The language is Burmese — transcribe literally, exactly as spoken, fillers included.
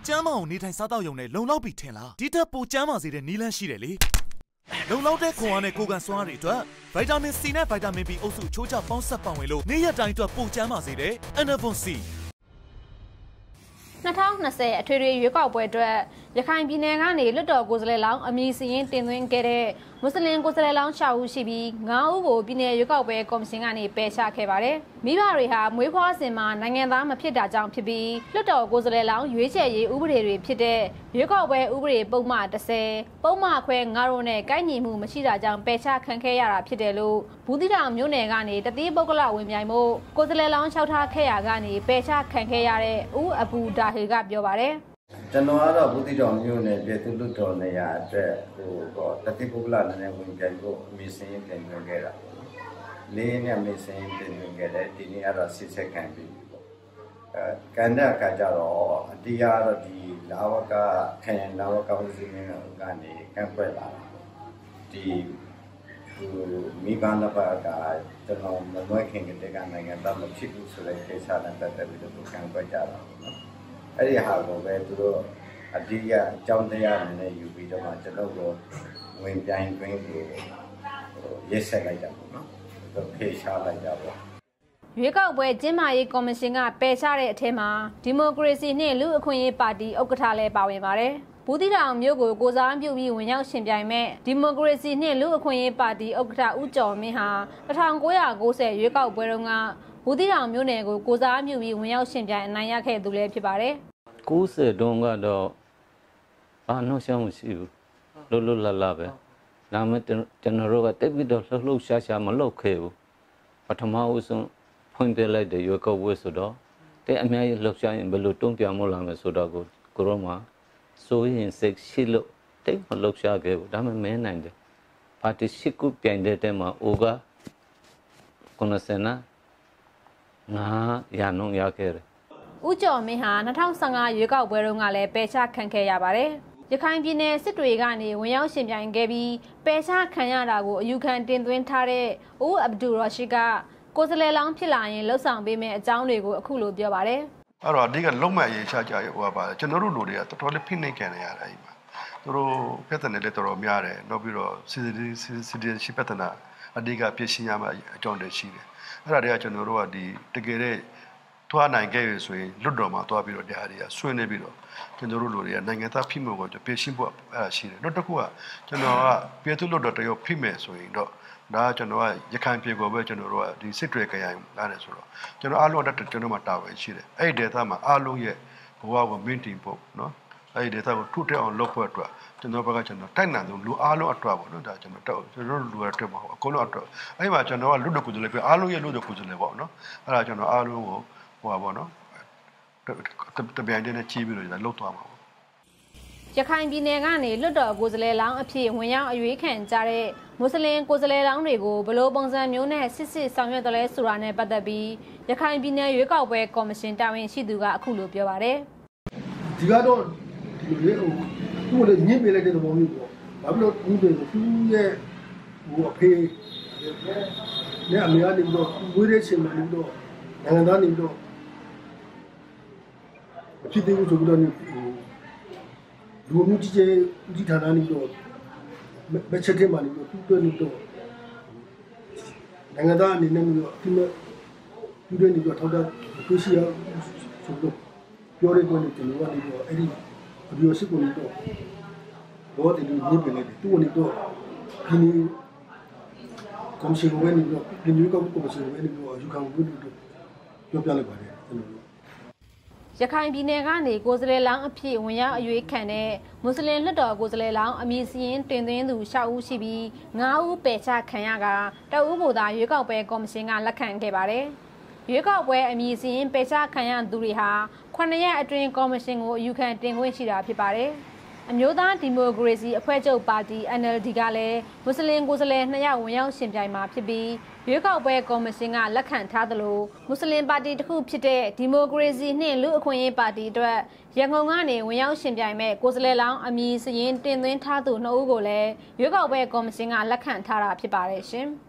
ကျမ်းမာအောင်နေထိုင်စားသောက်ရုံနဲ့လုံလောက်ပြီထင်လားဒီထက်ပိုကျမ်းမာစေတဲ့နည်းလမ်းရှိတယ်လေလုံလောက်တဲ့ခွန်အားနဲ့ကိုယ်ကန်စွမ်းအားတွေအတွက်ဗိုက်တာမင် C နဲ့ဗိုက်တာမင် B အုပ်စုချိုးချပေါင်းစပ်ပံ့ဝင်လို့နေ့ရက်တိုင်းအတွက်ပိုကျမ်းမာစေတဲ့ Enervon C ၂၀၂၀အထွေထွေရွေးကောက်ပွဲအတွက်ရခိုင်ပြည်နယ်ကနေလွတ်တော်ကိုယ်စားလှယ်လောင်းအမည်စရင်းတင်သွင်းခဲ့တဲ့မွတ်စလင်ကိုယ်စားလှယ်လောင်း၆ဦးရှိပြီး၅ဦးကိုပြည်နယ်ရွေးကောက်ပွဲကော်မရှင်ကနေပယ်ချခဲ့ပါတယ်။မိဘတွေဟာမွေးဖွားစဉ်မှာနိုင်ငံသားမဖြစ်တာကြောင့်ဖြစ်ပြီးလွတ်တော်ကိုယ်စားလှယ်လောင်းရွေးချယ်ရေးဥပဒေတွေဖြစ်တဲ့ရွေးကောက်ပွဲဥပဒေပုံမှန်၁၀ပုံမှန်ခွဲ၅တို့နဲ့ကိုက်ညီမှုမရှိတာကြောင့်ပယ်ချခံခဲ့ရတာဖြစ်တယ်လို့ဘူးသီးတောင်မြို့နယ်ကနေတတိပုဂ္ဂလဝင်ပြိုင်မှုကိုယ်စားလှယ်လောင်းလျှောက်ထားခဲ့ရကနေပယ်ချခံခဲ့ရတဲ့ဦးအဘူဒါဟီကပြောပါတယ်ကျွန်တော်ကတော့ဘူးတိတော်မျိုးနဲ့ပြည်သူ့လွတ်တော်နေရာအတွက်ဟိုတော့တတိပုဂ္ဂလနဲ့ဝင်ကြိုက်ဖို့အမည်စင်းတင်သွင်းခဲ့တာပေါ့နော်။လေးနဲ့အမည်စင်းတင်သွင်းခဲ့တယ်ဒီနေ့ကတော့စစ်ဆက်ခံပြီးပေါ့။အဲကန်တဲ့အခါကျတော့အတရားတော့ဒီလာဝကခရင်လာဝကဦးစီးနေကနေကန့်ကွက်လာတာ။ဒီဟိုမိဘနှစ်ပါးကကျွန်တော်မမွေးခင်ကတည်းကနိုင်ငံသားမဖြစ်ဘူးဆိုတဲ့ကိစ္စနဲ့ပတ်သက်ပြီးတော့ကန့်ကွက်ကြတာပေါ့နော်။အဲ့ဒီဟာကိုပဲသူတို့အတိအအကြောင်းတရားနဲ့ယူပြီးတော့မှကျွန်တော်တို့ဝင်ပြိုင်တွင်းကိုရက်ဆက်လိုက်တာပေါ့နော်။သူဖေရှားလိုက်တာပေါ့။ရွေးကောက်ပွဲကျင်းပရေးကော်မရှင်ကပယ်ချတဲ့အထက်မှာဒီမိုကရေစီနှင့်လူအခွင့်အရေးပါတီဥက္ကဋ္ဌလည်းပါဝင်ပါတယ်။ဘူးသီးတောင်မြို့ကိုကိုစားပြုပြီးဝင်ရောက်ရှင်ပြိုင်မဲ့ဒီမိုကရေစီနှင့်လူအခွင့်အရေးပါတီဥက္ကဋ္ဌဦးကျော်မင်းဟာ၁၉၉၀ရွေးကောက်ပွဲတုန်းကဘူးသီးတောင်မြို့နယ်ကိုကိုစားပြုပြီးဝင်ရောက်ရှင်ပြိုင်အနိုင်ရခဲ့သူလည်းဖြစ်ပါတယ်။၉၀တုန်းကတော့ဘာနှုတ်ဆက်မှုရှိဘူး။လွတ်လွတ်လပ်လပ်ပဲ။ဒါမှကျွန်တော်တို့ကတိတ်ပြီးတော့လှုပ်လှုပ်ရှားရှားမလုပ်ခဲ့ဘူး။ပထမဦးဆုံးဖွင့်ပြလိုက်တဲ့ရွေးကောက်ပွဲဆိုတော့တဲ့အများကြီးလှုပ်ရှားရင်ဘယ်လိုတုံ့ပြန်မလာမလဲဆိုတော့ကိုကိုရောမှာဆိုရင်စိတ်ရှိလို့တိတ်မလှုပ်ရှားခဲ့ဘူး။ဒါမှမင်းနိုင်တယ်။ပါတီရှိခုပြိုင်တဲ့တဲမှာအိုကကိုနစနာငါရနုံရခဲ့တယ်ဦးကျော်မင်းဟာ၂၀၁၅ရွေးကောက်ပွဲတုန်းကလည်းပယ်ချခံခဲ့ရပါတယ်။ရခိုင်ပြည်နယ်စစ်တွေကနေဝင်ရောက်ရှင်ပြိုင်ခဲ့ပြီးပယ်ချခံရတာကိုအယူခံတင်သွင်းထားတဲ့ဦးအဗ်ဒူရရှိကကိုယ်စားလှယ်လောင်းဖြစ်လာရင်လှုပ်ဆောင်ပေးမယ့်အကြောင်းတွေကိုအခုလိုပြောပါတယ်။အဲ့တော့အဓိကလုံမဲ့ရေးချကြရဟိုပါကျွန်တော်တို့လူတွေကတော်တော်လေးဖိနှိပ်ခံရတာအဲ့မှာသူတို့ပြဿနာလေးတော်တော်များတယ်နောက်ပြီးတော့စီစီစီစီပြဿနာအဓိကပြည့်ရှင်းရမှာအကြောင်းတွေရှိတယ်။အဲ့ဒါတွေကကျွန်တော်တို့ကဒီတကယ်တဲ့ထွားနိုင်ခဲ့ရဆိုရင်လွတ်တော်မှာတွားပြီးတော့တရားတွေကဆွေးနေပြီးတော့ကျွန်တော်တို့လူတွေကနိုင်ငံသားဖိမှုကိုပြည့်ရှင်းဖို့အဲ့ဒါရှိတယ်နောက်တစ်ခုကကျွန်တော်ကပြည်သူ့လွတ်တော်တရောဖိမယ်ဆိုရင်တော့ဒါကကျွန်တော်ကရခိုင်ပြည်ကိုပဲကျွန်တော်တို့ကဒီစစ်တွေကြိုင်လာတယ်ဆိုတော့ကျွန်တော်အားလုံးအတွက်ကျွန်တော်မှတာဝန်ရှိတယ်အဲ့ဒီဒေသမှာအားလုံးရဲ့ဘဝကိုမင်းတင်ဖို့နော်အဲ့ဒီဒေသကိုထုတက်အောင်လုပ်ဖို့အတွက်ကျွန်တော်ဘက်ကကျွန်တော်တိုက်နိုင်ဆုံးလူအားလုံးအတွက်ပေါ့နော်ဒါကျွန်တော်တော့ကျွန်တော်တို့လူတွေအတွက်မဟုတ်အကုန်လုံးအတွက်အဲ့မှာကျွန်တော်ကလွတ်တော်ကိုယ်စားလှယ်ပြအားလုံးရဲ့လွတ်တော်ကိုယ်စားလှယ်ပေါ့နော်အဲ့ဒါကျွန်တော်အားလုံးကိုဟိုပါပေါ့နော်တပြိုင်တည်းနဲ့ကြီးပြီးတော့လှုပ်သွားမှာပေါ့ရခိုင်ပြည်နယ်ကနေလွတ်တော်ကိုယ်စားလှယ်လောင်းအဖြစ်ဝင်ရောက်အရွေးခံကြတဲ့မွတ်စလင်ကိုယ်စားလှယ်လောင်းတွေကိုဘယ်လိုပုံစံမျိုးနဲ့စစ်စစ်ဆောင်ရွက်တယ်လဲဆိုတာနဲ့ပတ်သက်ပြီးရခိုင်ပြည်နယ်ရွေးကောက်ပွဲကော်မရှင်တာဝန်ရှိသူကအခုလိုပြောပါတယ်ဒီကတော့ဒီလိုဟိုသူ့လည်းညှင်းပေးလိုက်တဲ့သဘောမျိုးပေါ့ဘာဖြစ်လို့ညှင်းပေးလို့သူ့ရဲ့ဟိုအဖေနဲ့အမေကနေပြီးတော့ဝေးတဲ့ချိန်မှာနေပြီးတော့နိုင်ငံသားနေပြီးတော့အဖြစ်သေးဘူးဆိုပြီးတော့ဟိုလူမျိုးကြီးကြီးဦးစီးဌာနနေပြီးတော့မချက်တဲ့မှာနေပြီးတော့သူ့အတွက်နေတော့နိုင်ငံသားအနေနဲ့ပြီးတော့ဒီမဲ့သူ့တွေနေပြီးတော့ထောက်တာတွေ့ရှိရဆိုတော့ပြောရတဲ့ကျွန်တော်ကနေပြီးတော့အဲ့ဒီအပြောစစ်ကိုနေတော့ဘောတယ်လို့ညစ်ပင်လိုက်တယ်သူ့ကနေတော့ဒီနေ့ကော်မရှင်ဝင်နေပြီးတော့ဒီမျိုးကော်မရှင်ဝင်နေပြီးတော့ယူခံဝင်ပြီးတော့ပြောပြလိုက်ပါတယ်ကျွန်တော်ရခိုင်ပြည်နယ်ကနေကိုယ်စားလှယ်လောင်းအဖြစ်ဝင်ရောက်အရွေးခံတဲ့မွတ်စလင်လွှတ်တော်ကိုယ်စားလှယ်လောင်းအမည်စရင်းတင်သွင်းသူ၆ဦးရှိပြီး၅ဦးပယ်ချခံရကတအဦးကိုသာရွေးကောက်ပွဲကော်မရှင်ကလက်ခံခဲ့ပါတယ်။ရွေးကောက်ပွဲအမည်စရင်းပယ်ချခံရသူတွေဟာခုနှစ်ရက်အတွင်းကော်မရှင်ကိုအယူခံတင်ခွင့်ရှိတာဖြစ်ပါတယ်။အမျိုးသားဒီမိုကရေစီအဖွဲ့ချုပ်ပါတီ N L D ကလည်းမွတ်စလင်ကိုယ်စားလှယ်နှစ်ယောက်ဝင်ရောက်ရှင်ပြိုင်မှာဖြစ်ပြီးရွေးကောက်ပွဲကော်မရှင်ကလက်ခံထားသလိုမွတ်စလင်ပါတီတစ်ခုဖြစ်တဲ့ဒီမိုကရေစီနှင့်လူအခွင့်အရေးပါတီအတွက်ရန်ကုန်ကနေဝင်ရောက်ရှင်ပြိုင်မဲ့ကိုယ်စားလှယ်လောင်းအမည်စရင်းတင်သွင်းထားသူနှစ်ဦးကိုလည်းရွေးကောက်ပွဲကော်မရှင်ကလက်ခံထားတာဖြစ်ပါတယ်ရှင်။